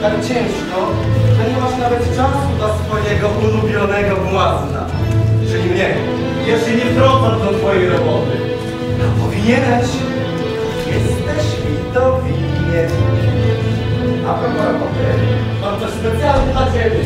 tak ciężko, że nie masz nawet czasu dla swojego ulubionego błazna, czyli mnie. Ja się nie wtrącam do twojej roboty. A powinieneś. Jesteś mi to winien. A propos roboty, mam coś specjalnie dla ciebie.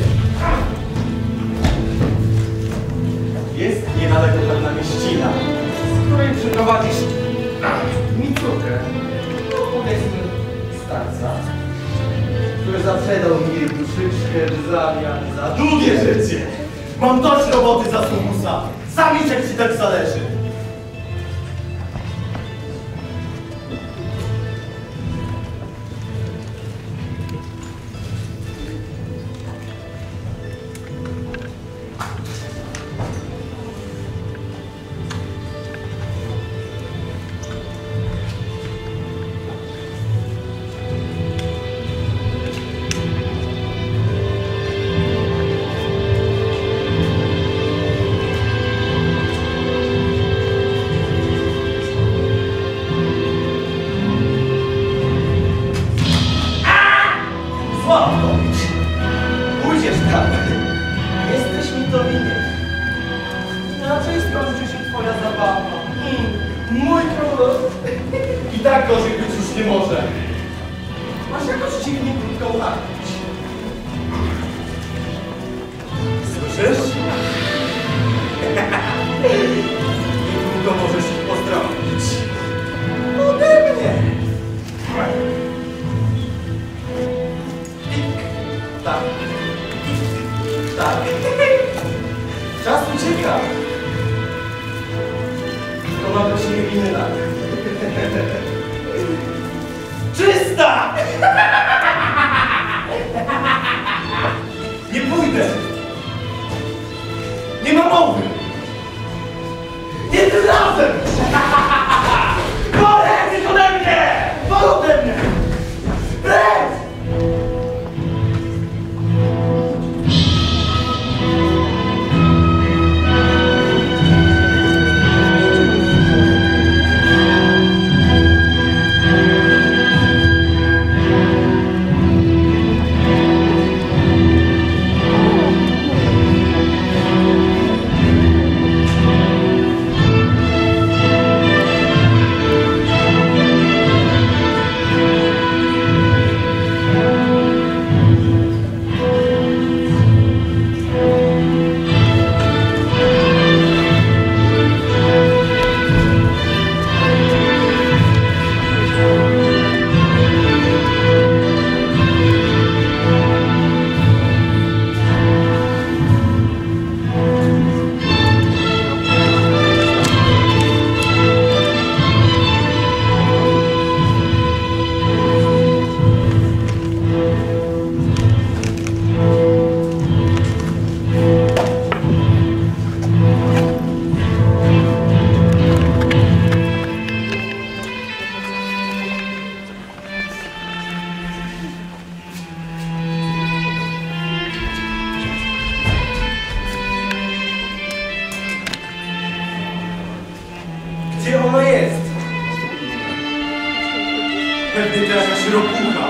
Jest niedaleko pewna mieścina, z której przyprowadzisz mi córkę, no powiedzmy starca, który zaprzedał mi duszyczkę w zamian za długie życie. Mam dość roboty za sługusa. Sami jak ci tak zależy. Pójdziesz tam. Jesteś mi to winien. Inaczej skończy się twoja zabawa. Mój król. I tak gorzej być już nie może. Masz jakoś dziwnie krótką pamięć. Słyszysz? Niedługo możesz ich pozdrowić. Ode mnie. Tak. Tak. Czas ucieka. To ma być niewinna. Czysta! Nie pójdę. Nie ma mowy. Nie tym razem! Polec ode mnie! Wol ode mnie! Precz! Gdzie ono jest? Pewnie to jakaś ropucha.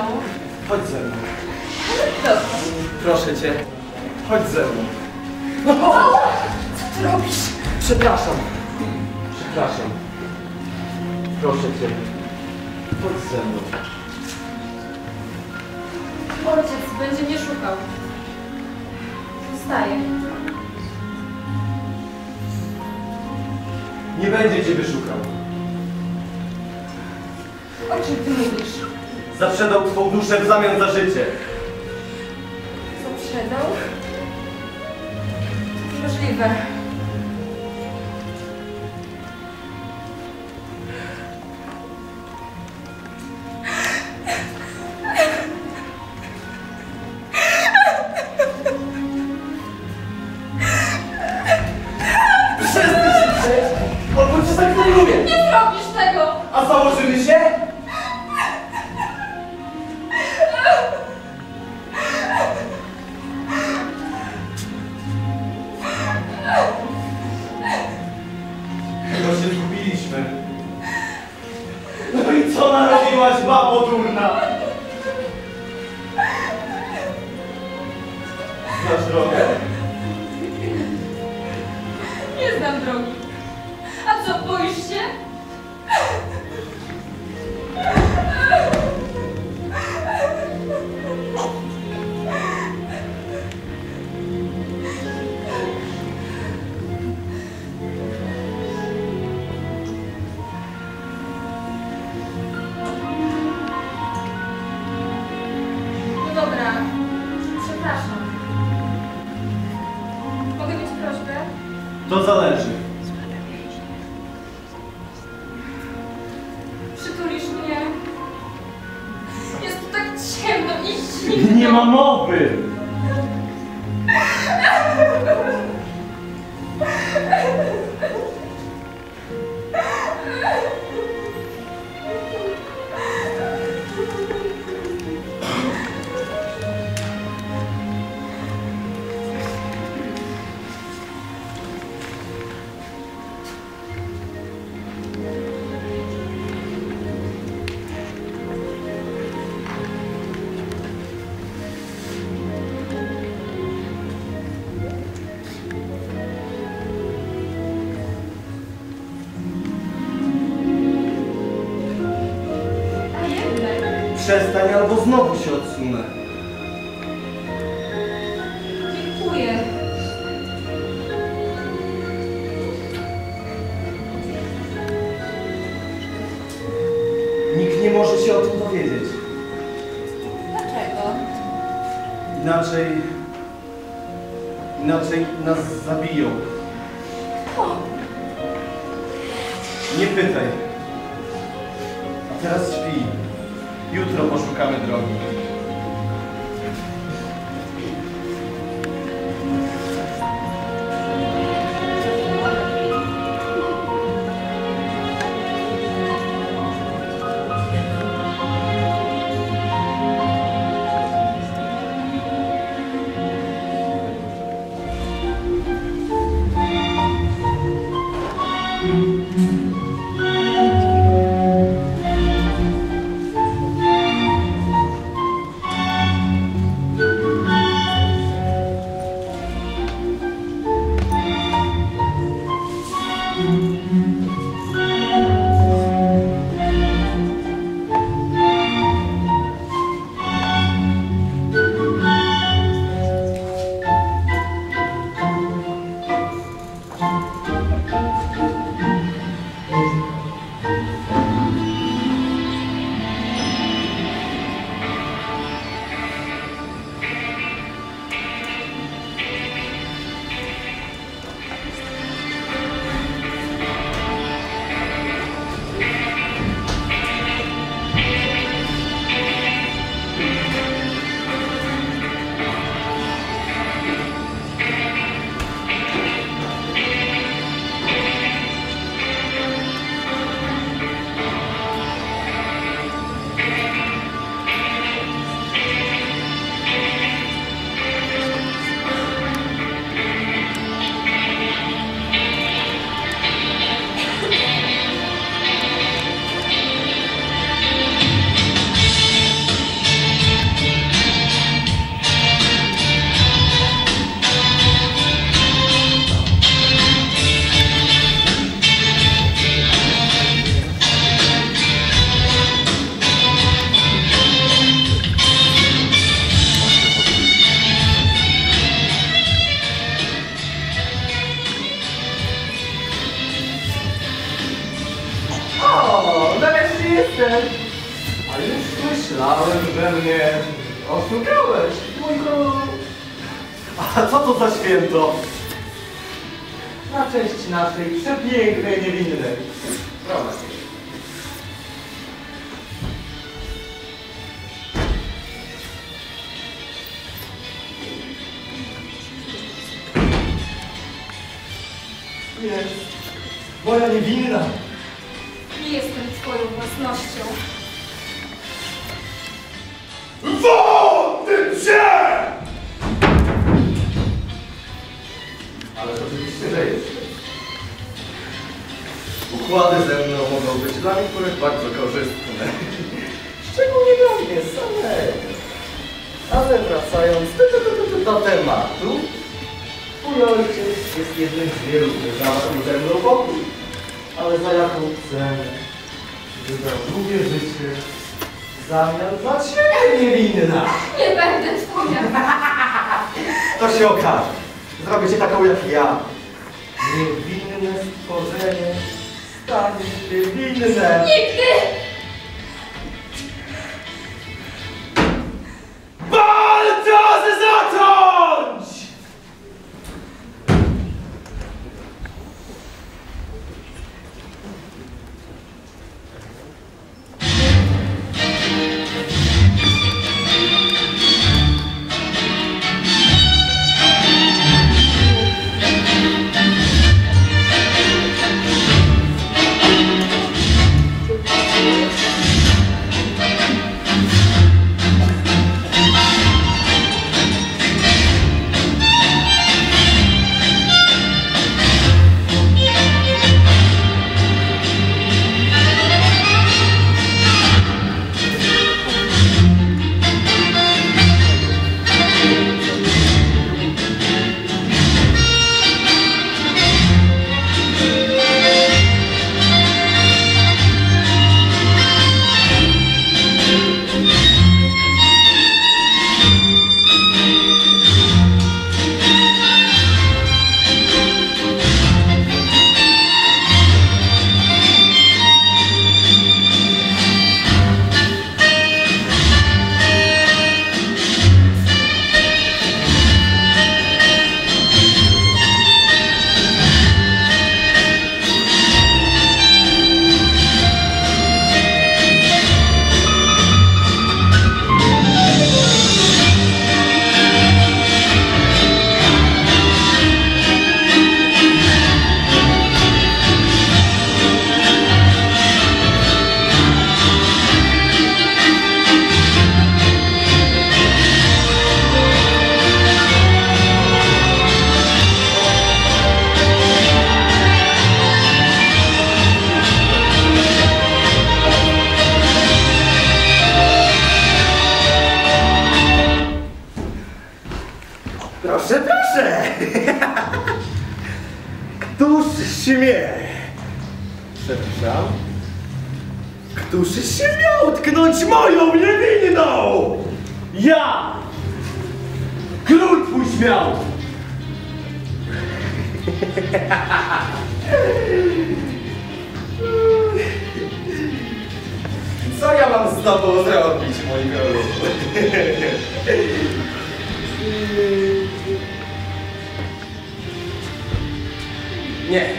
Chodź ze mną. Dobrze. Proszę cię. Chodź ze mną. Co ty robisz? Przepraszam. Przepraszam. Proszę cię. Chodź ze mną. Ojciec będzie mnie szukał. Zostaję. Nie będzie ciebie szukał. O czym ty mówisz? Zaprzedał twą duszę w zamian za życie. Co sprzedał? Możliwe. Albo cię tak nie lubię! Nie zrobisz tego! A założymy się? Chyba się zgubiliśmy. No i co narobiłaś, babo durna? Znasz drogę? Nie znam drogi. A co, boisz się? No dobra, przepraszam. Mogę mieć prośbę? To zależy. Przytulisz mnie? Jest tu tak ciemno i zimno. Nie ma mowy! A jednak. Przestań, albo znowu się odsunę. Dziękuję. Nikt nie może się o tym dowiedzieć. Dlaczego? Inaczej nas zabiją. O, Nie pytaj. A teraz śpi. Jutro poszukamy drogi. Oszukałeś, mój królu. A co to za święto? Na cześć naszej przepięknej niewinnej. Prawda. Jest moja niewinna. Nie jestem twoją własnością. Wody się! Ale oczywiście, że jest. Układy ze mną mogą być dla niektórych bardzo korzystne. Szczególnie dla mnie samego. Ale wracając do tematu, twój ojciec jest jednym z wielu, który zawarł ze mną pokój. Ale za jaką cenę? Wydał długie życie w zamian za ciebie, niewinna. Nie będę twoja. To się okaże. Zrobię cię taką jak ja. Niewinne stworzenie stanie się winne. Nigdy! Walczę zacząć! Proszę, proszę! Któż śmie? Przepraszam. Któż śmiał tknąć moją niewinną? Ja! Król twój śmiał! Co ja mam z tobą zrobić, mój królu? Nie.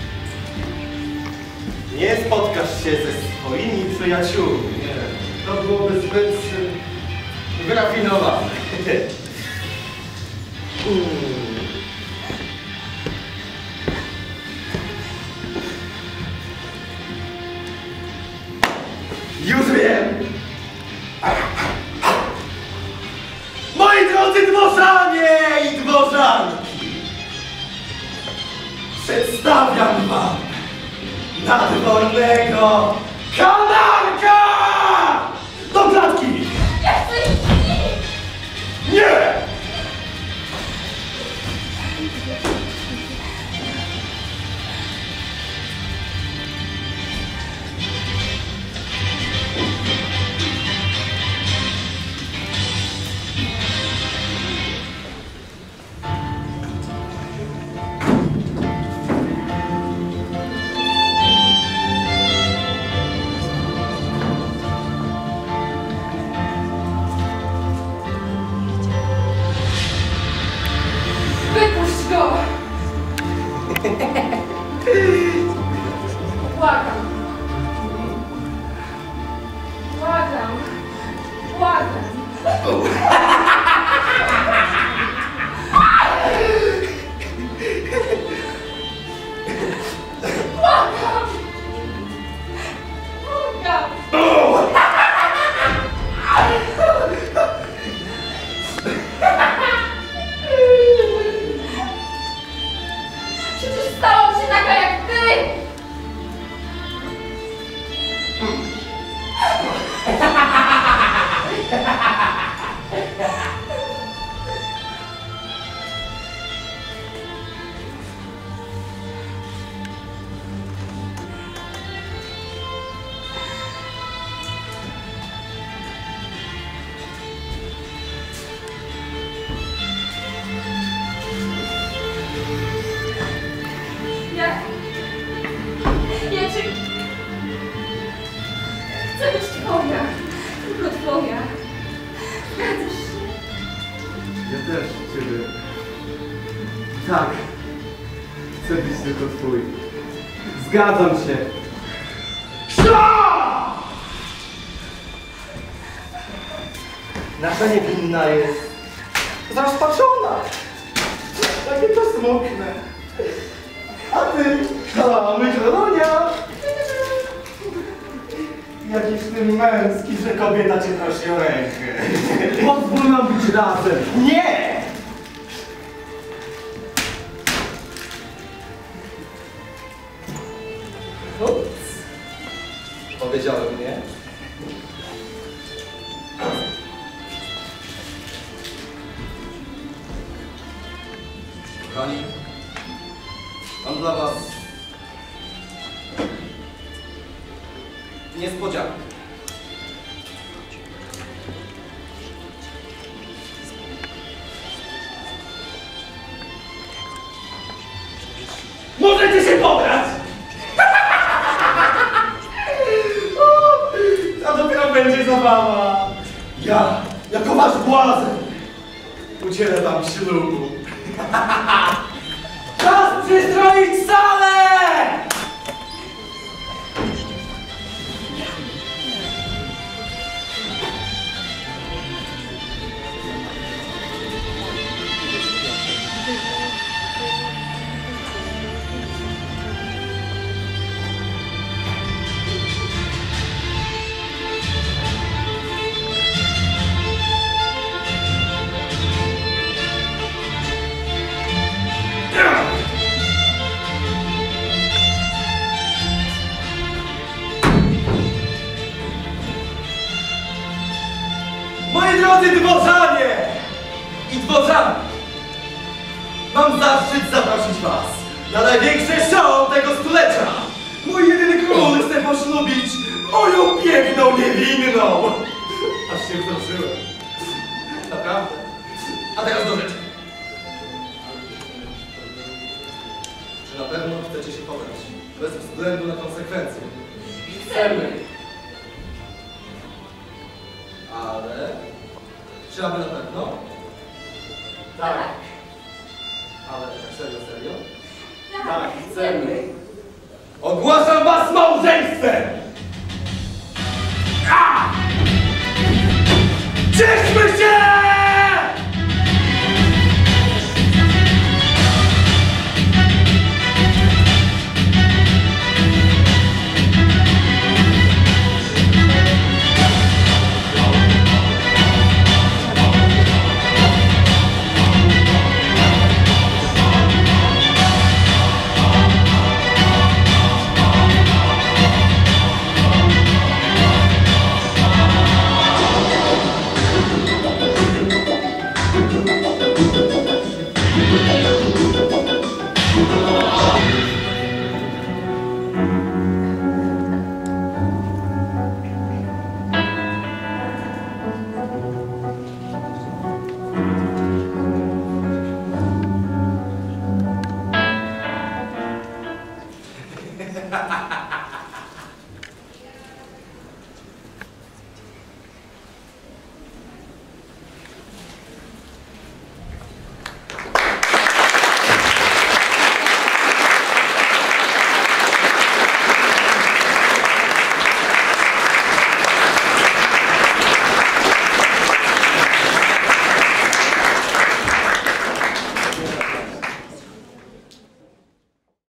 Nie spotkasz się ze swoimi przyjaciółmi. Nie. To byłoby zbyt wyrafinowane. Już wiem! Moi drodzy dworzanie i dworzanki! Przedstawiam wam nadwornego kanarka! Do klatki! Ja chcę iść! Nie! Ja też ciebie. Tak. Chcę być tylko twój. Zgadzam się. Nasza niewinna jest zrozpaczona. Takie to smutne. A ty, mój królonia. Jakiś ty męski, że kobieta cię prosi o rękę. Pozwól nam być razem. Nie! Ups. Powiedziałem nie. Kochani, mam dla was niespodziankę. Możecie się pobrać! To dopiero będzie zabawa. Ja, jako wasz błazen, udzielę wam ślubu. Czas przystroić salę! Moi drodzy dworzanie i dworzanki, mam zaszczyt zaprosić was na największe show tego stulecia. Mój jedyny król chce poślubić moją piękną niewinną. Aż się wzruszyłem. Naprawdę. A teraz do rzeczy. Czy na pewno chcecie się pobrać? Bez względu na konsekwencje. Chcemy. Ale... Czy aby na pewno? Tak. Ale tak serio, serio? Tak, chcemy. Ogłaszam was małżeństwem! A! Cieszmy się!